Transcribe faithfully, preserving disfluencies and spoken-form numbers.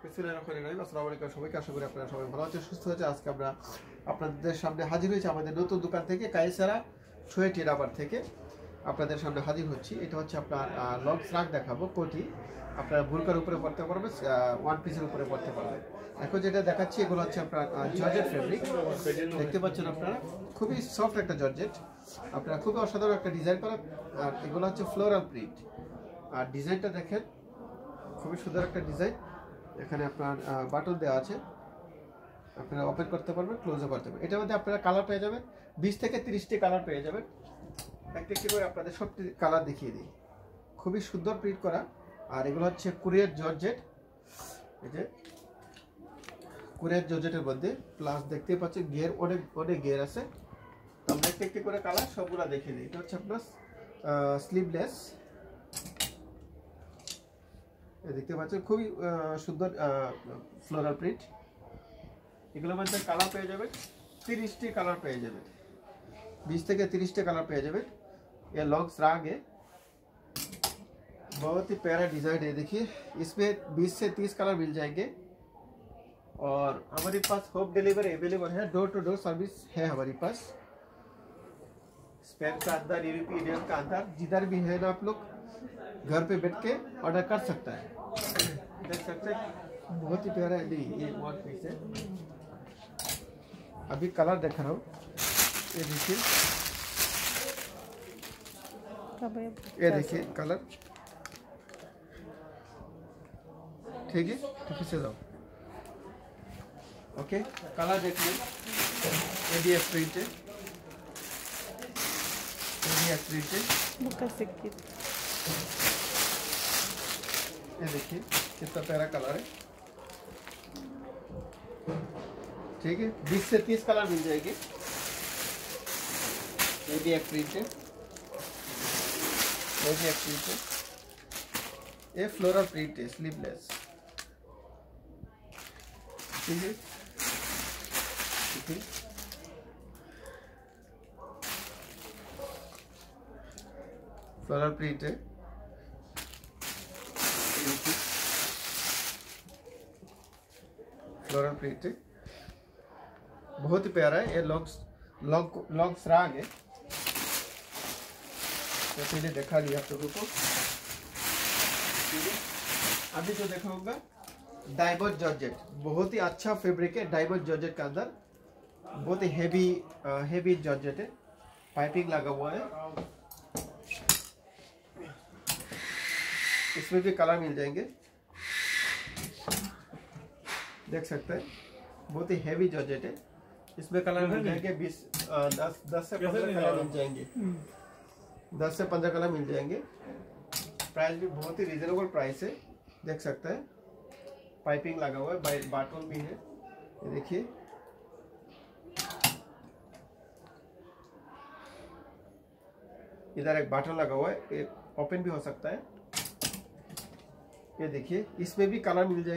আসসালামু আলাইকুম সবাইকে, আশা করি আপনারা সবাই ভালো আছেন, সুস্থ আছেন। আজকে আমরা আপনাদের সামনে হাজির হয়েছি আমাদের নতুন দোকান থেকে, কায়সারা সোয়েটি রাবার থেকে আপনাদের সামনে হাজির হচ্ছি। এটা হচ্ছে আপনার লং ফ্রাক দেখাবো, কোটি আপনার বুরকার উপরে পড়তে পারবে, ওয়ান পিসের উপরে পড়তে পারবে। এখন যেটা দেখাচ্ছি এগুলো হচ্ছে আপনার জর্জেট ফেব্রিক, দেখতে পাচ্ছেন আপনারা, খুবই সফট একটা জর্জেট, আপনারা খুবই অসাধারণ একটা ডিজাইন করা। আর এগুলো হচ্ছে ফ্লোরাল প্রিন্ট, আর ডিজাইনটা দেখেন খুবই সুন্দর একটা ডিজাইন। এখানে আপনার বাটন দেওয়া আছে, আপনারা ওপেন করতে পারবেন, ক্লোজও করতে পারবেন। এটার মধ্যে আপনারা কালার পেয়ে যাবেন, বিশ থেকে তিরিশটি কালার পেয়ে যাবেন। একটা একটি করে আপনাদের সবটি কালার দেখিয়ে দিই। খুবই সুন্দর প্রিন্ট করা। আর এগুলো হচ্ছে কুরিয়ার জর্জেট, এই যে কুরিয়ার জর্জেটের মধ্যে প্লাস দেখতে পাচ্ছেন গিয়ার, অনেক অনেক গিয়ার আছে। তো আমরা একটা একটি করে কালার সবগুলো দেখিয়ে দিই। এটা হচ্ছে আপনার স্লিভলেস, দেখতে পাচ্ছেন খুবই সুন্দর ফ্লোরাল প্রিন্ট। এগুলোর মধ্যে কালার পেয়ে যাবেন, তিরিশটি কালার পেয়ে যাবেন, बीस থেকে তিরিশটি কালার পেয়ে যাবেন। ये लॉन्ग फ्रॉक है, बहुत ही प्यारा डिजाइन है। देखिए इसमें बीस से तीस कलर मिल जाएंगे और हमारे पास होम डिलीवरी अवेलेबल है, डोर टू डोर सर्विस है हमारे पास। स्पेन का अंदर, यूरोपीय यूनियन का अंदर, जिधर भी है ना आप लोग घर पे बैठ के ऑर्डर कर सकता है। देख सकते हैं बहुत ही प्यारा है। ये वन पीस है, अभी कलर देख रहा हूँ। ये देखिए, ये देखिए कलर, ठीक है, तो पीछे जाओ। ओके, कलर देखिए, ये भी एक प्रिंट है, ये भी एक प्रिंट है। ये देखिए कितना प्यारा कलर है, ठीक है। बीस से तीस कलर मिल जाएंगे। ये भी एक प्रिंट है, ये भी एक प्रिंट है। ये फ्लोरल प्रिंट है, स्लीवलेस, ठीक है, ठीक है। फ्लोरल प्रिंट है, फ्लोरल प्रिंट है, बहुत ही प्यारा है। ये लॉन्ग लॉन्ग लॉन्ग फ्रॉक है, तो पहले दिखा दिया आप लोगों को, ठीक है। अभी जो देखा होगा डाइबर्ट जॉर्जेट, बहुत ही अच्छा फैब्रिक है। डाइबर्ट जॉर्जेट के अंदर बहुत ही हेवी हेवी जॉर्जेट है, पाइपिंग लगा हुआ है। इसमें भी कलर मिल जाएंगे, देख सकते हैं, बहुत ही हेवी जॉर्जेट है। इसमें कलर मिल जाएंगे बीस दस दस से पंद्रह कलर मिल जाएंगे, दस से पंद्रह कलर मिल जाएंगे। प्राइस भी बहुत ही रिजनेबल प्राइस है, देख सकते हैं। पाइपिंग लगा हुआ है, बाटन भी है, ये देखिए। इधर एक बाटन लगा हुआ है, एक ओपन भी हो सकता है। ये देखिए, इसमें भी कलर मिल जाएगा।